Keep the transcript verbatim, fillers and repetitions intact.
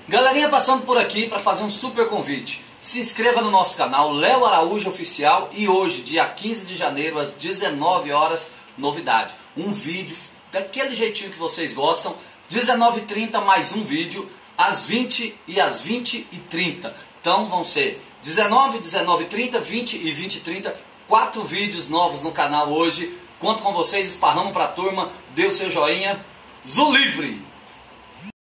Galerinha passando por aqui para fazer um super convite. Se inscreva no nosso canal Léo Araújo Oficial e hoje, dia quinze de janeiro, às dezenove horas, novidade. Um vídeo daquele jeitinho que vocês gostam. dezenove e trinta mais um vídeo, às vinte e às vinte e trinta. Então vão ser dezenove, dezenove e trinta, vinte e vinte e trinta. Quatro vídeos novos no canal hoje. Conto com vocês, esparramos pra turma. Dê o seu joinha. Zu livre!